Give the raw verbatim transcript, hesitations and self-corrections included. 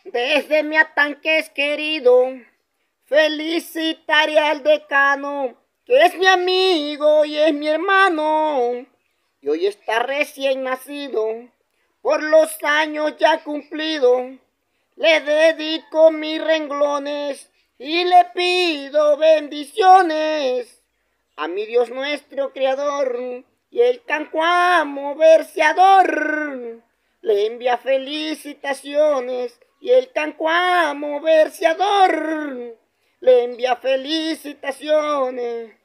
Desde mi atanques querido, felicitaré al decano, que es mi amigo y es mi hermano, y hoy está recién nacido, por los años ya cumplido. Le dedico mis renglones y le pido bendiciones a mi Dios nuestro creador y el cancuamo verseador. Le envía felicitaciones y el cancuamo verseador le envía felicitaciones.